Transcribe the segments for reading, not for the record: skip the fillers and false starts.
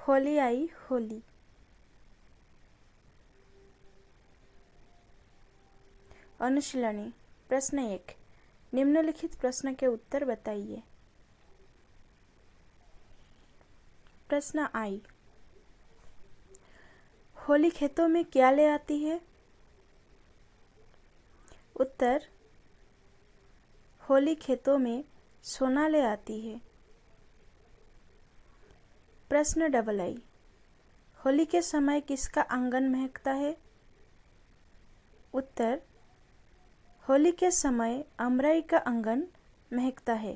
होली आई होली। अनुशीलनी प्रश्न 1, निम्नलिखित प्रश्न के उत्तर बताइए। प्रश्न आई, होली खेतों में क्या ले आती है? उत्तर, होली खेतों में सोना ले आती है। प्रश्न डबल आई, होली के समय किसका आंगन महकता है? उत्तर, होली के समय अमराई का आंगन महकता है।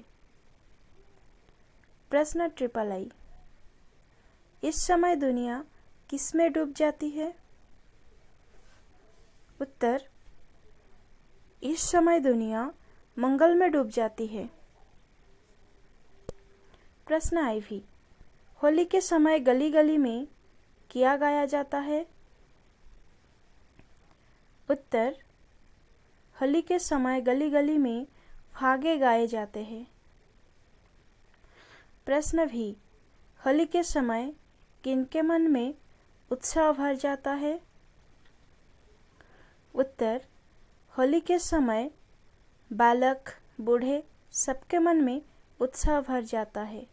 प्रश्न ट्रिपल आई, इस समय दुनिया किसमें डूब जाती है? उत्तर, इस समय दुनिया मंगल में डूब जाती है। प्रश्न आई भी, होली के समय गली गली में क्या गाया जाता है? उत्तर, होली के समय गली गली में फागे गाए जाते हैं। प्रश्न भी, होली के समय किनके मन में उत्साह भर जाता है? उत्तर, होली के समय बालक बूढ़े सबके मन में उत्साह भर जाता है।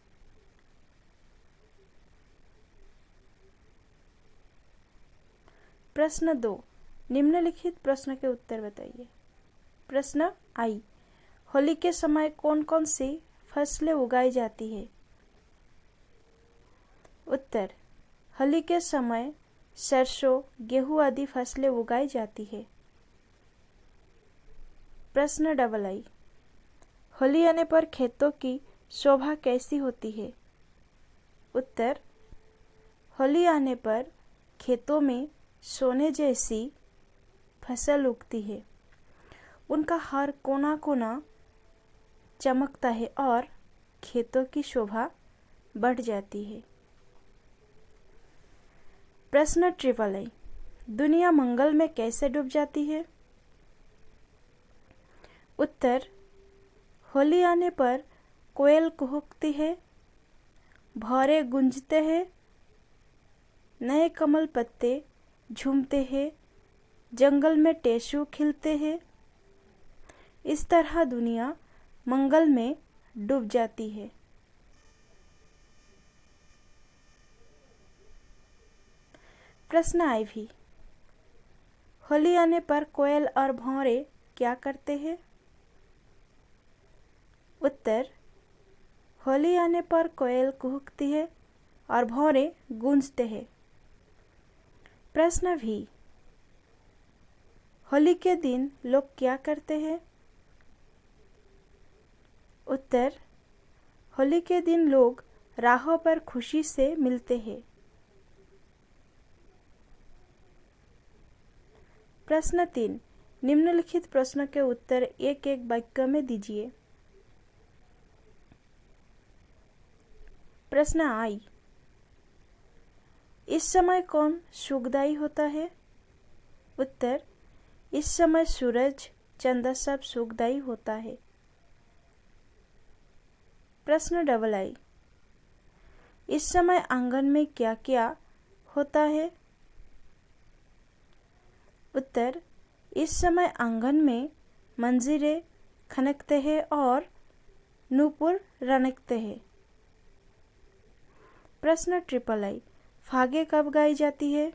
प्रश्न 2, निम्नलिखित प्रश्न के उत्तर बताइए। प्रश्न आई, होली के समय कौन कौन सी फसलें उगाई जाती है? उत्तर, होली के समय सरसों गेहूं आदि फसलें उगाई जाती है। प्रश्न डबल आई, होली आने पर खेतों की शोभा कैसी होती है? उत्तर, होली आने पर खेतों में सोने जैसी फसल उगती है। उनका हर कोना कोना चमकता है और खेतों की शोभा बढ़ जाती है। प्रश्न ट्रिपल आई, दुनिया मंगल में कैसे डूब जाती है? उत्तर, होली आने पर कोयल कुहुकती है, भौरे गूंजते हैं, नए कमल पत्ते झूमते हैं, जंगल में टेसू खिलते हैं। इस तरह दुनिया मंगल में डूब जाती है। प्रश्न आई भी, होली आने पर कोयल और भौरे क्या करते हैं? उत्तर, होली आने पर कोयल कुहुकती है और भौरे गूंजते हैं। प्रश्न भी, होली के दिन लोग क्या करते हैं? उत्तर, होली के दिन लोग राहों पर खुशी से मिलते हैं। प्रश्न 3, निम्नलिखित प्रश्न के उत्तर एक एक वाक्य में दीजिए। प्रश्न आई, इस समय कौन सुखदायी होता है? उत्तर, इस समय सूरज चंद्र सब सुखदायी होता है। प्रश्न डबल आई, इस समय आंगन में क्या क्या होता है? उत्तर, इस समय आंगन में मंजीरे खनकते हैं और नूपुर रनकते हैं। प्रश्न ट्रिपल आई, फागे कब गाई जाती है?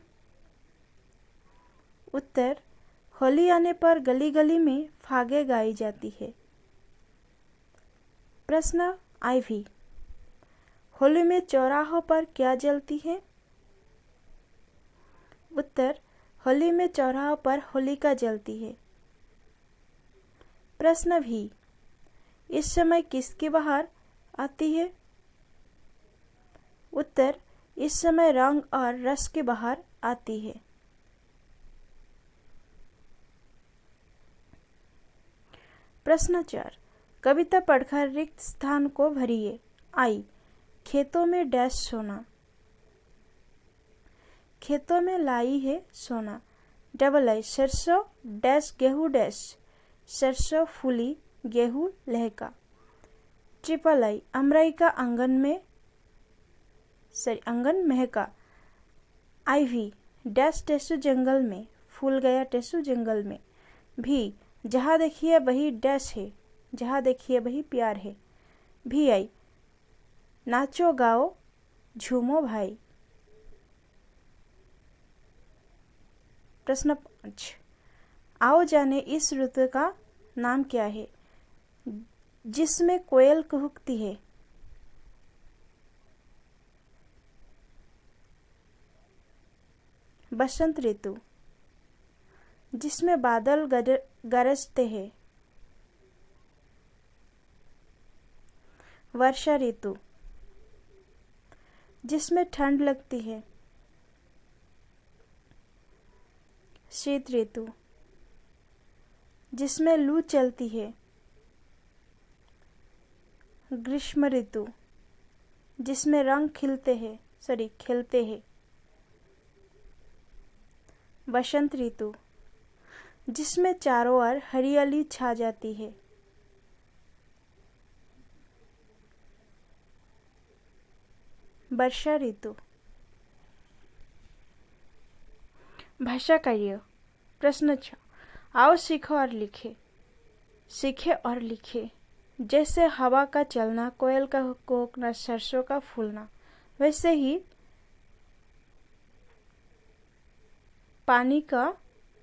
उत्तर, होली आने पर गली गली में फागे गाई जाती है। प्रश्न आई भी, होली में चौराहों पर क्या जलती है? उत्तर, होली में चौराहों पर होलिका जलती है। प्रश्न भी, इस समय किसकी बहार आती है? उत्तर, इस समय रंग और रस की बहार आती है। प्रश्न 4, कविता पढ़कर रिक्त स्थान को भरिए। आई, खेतों में डैश सोना। खेतों में लाई है सोना। डबल आई, सरसों डैश गेहूं डैश, सरसों फूली गेहूं लहका। ट्रिपल आई, अमराई का आंगन में आंगन महका। आईवी डैश टेसु जंगल में, फूल गया टेसु जंगल में। भी जहाँ देखिए वही डैश है, जहाँ देखिए वही प्यार है। भी आई नाचो गाओ झूमो भाई। प्रश्न 5, आओ जाने इस ऋतु का नाम क्या है जिसमें कोयल कुहकती है। बसंत ऋतु, जिसमें बादल गरजते हैं। वर्षा ऋतु, जिसमें ठंड लगती है। शीत ऋतु, जिसमें लू चलती है। ग्रीष्म ऋतु, जिसमें रंग खिलते हैं। बसंत ऋतु, जिसमें चारों ओर हरियाली छा जाती है। वर्षा ऋतु। भाषा कार्य। प्रश्न 6, आओ सीखो और लिखे। सीखे और लिखे। जैसे हवा का चलना, कोयल का कूकना, सरसों का फूलना, वैसे ही पानी का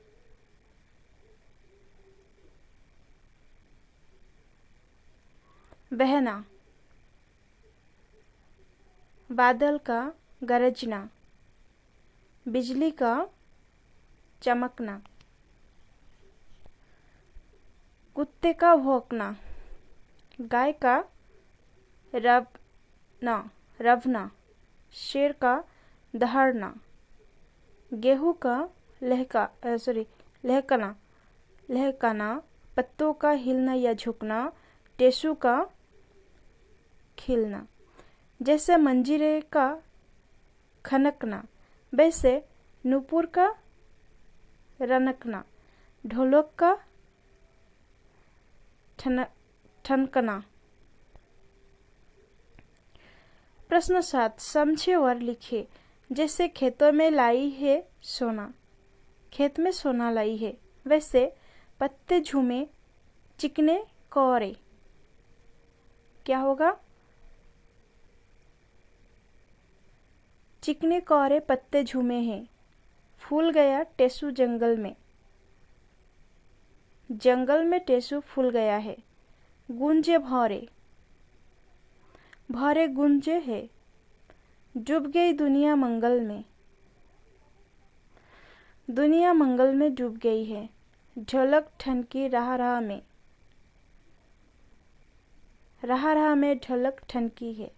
बहना, बादल का गरजना, बिजली का चमकना, कुत्ते का भौंकना, गाय का रवना, शेर का दहाड़ना, गेहूं का लहकाना, पत्तों का हिलना या झुकना, टेसु का खिलना। जैसे मंजीरे का खनकना, वैसे नूपुर का रनकना, ढोलक का ठनकना। प्रश्न 7, समझे और लिखे। जैसे खेतों में लाई है सोना, खेत में सोना लाई है, वैसे पत्ते झूमे चिकने कौरे। क्या होगा? चिकने कौरे पत्ते झूमे हैं। फूल गया टेसु जंगल में, जंगल में टेसु फूल गया है। गूंजे भौरे, भौरे गूंजे है। डूब गई दुनिया मंगल में, दुनिया मंगल में डूब गई है। ढोलक ठनकी राह राह में, राह राह में ढोलक ठनकी है।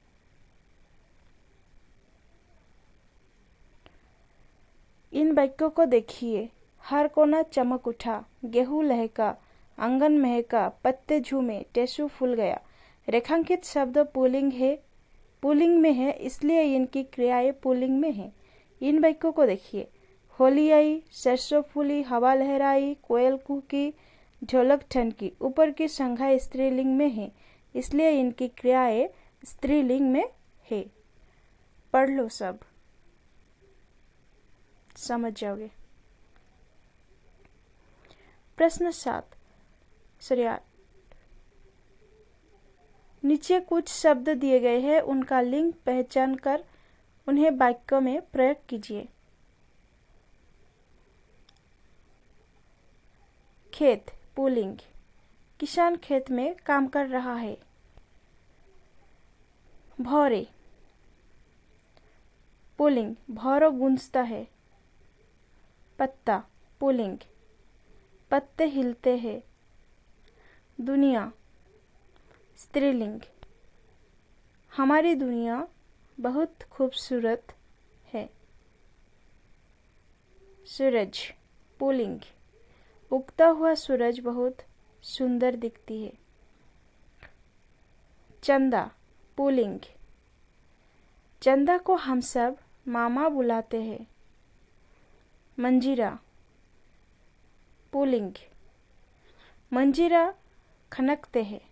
इन वाक्यों को देखिए। हर कोना चमक उठा, गेहूं लहका, आंगन महका, पत्ते झूमे, टेसु फूल गया। रेखांकित शब्द पुल्लिंग में है, इसलिए इनकी क्रियाएं पुल्लिंग में है। इन वाक्यों को देखिए। होली आई, सरसों फूली, हवा लहराई, कोयल कूकी, ढोलक ठनकी। ऊपर की संज्ञा स्त्रीलिंग में है, इसलिए इनकी क्रियाएं स्त्रीलिंग में है। पढ़ लो, सब समझ जाओगे। प्रश्न 7 8, नीचे कुछ शब्द दिए गए हैं, उनका लिंग पहचान कर उन्हें वाक्यों में प्रयोग कीजिए। खेत पुल्लिंग, किसान खेत में काम कर रहा है। भौरे पुल्लिंग, भौरों गूंजता है। पत्ता पुल्लिंग, पत्ते हिलते हैं। दुनिया स्त्रीलिंग, हमारी दुनिया बहुत खूबसूरत है। सूरज पुल्लिंग, उगता हुआ सूरज बहुत सुंदर दिखती है। चंदा पुल्लिंग, चंदा को हम सब मामा बुलाते हैं। मंजीरा पुल्लिंग, मंजीरा खनकते हैं।